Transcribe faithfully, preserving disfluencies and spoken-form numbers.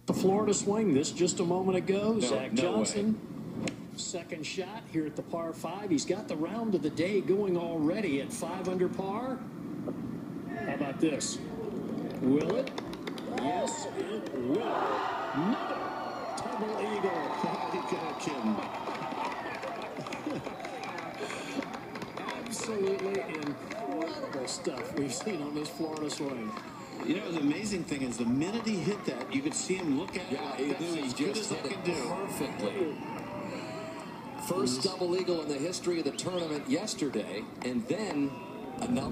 The Florida swing, this just a moment ago. No, Zach no Johnson, way. Second shot here at the par five. He's got the round of the day going already at five under par. How about this? Will it? Yes, it will. Another double eagle. There you go, Kim. Absolutely incredible stuff we've seen on this Florida swing. You know, the amazing thing is the minute he hit that, you could see him look at yeah, it. Yeah, he knew he just hit it do. perfectly. First double eagle in the history of the tournament yesterday, and then another.